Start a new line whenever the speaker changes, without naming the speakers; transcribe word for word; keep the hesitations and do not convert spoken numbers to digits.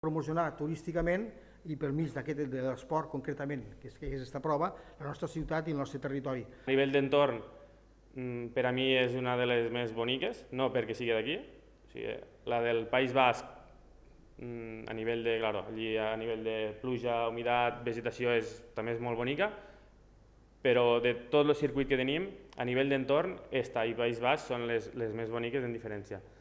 promocionar turísticament i per mig d'aquest de l'esport concretament, que és aquesta prova, la nostra ciutat i el nostre territori.
A nivell d'entorn, per a mi és una de les més boniques, no perquè sigui d'aquí, o sigui, la del País Basc, a nivell de, claro, allí a nivell de pluja, humitat, vegetació és, també és molt bonica, però de tot el circuit que tenim, a nivell d'entorn, esta i País Basc són les, les més boniques en diferència.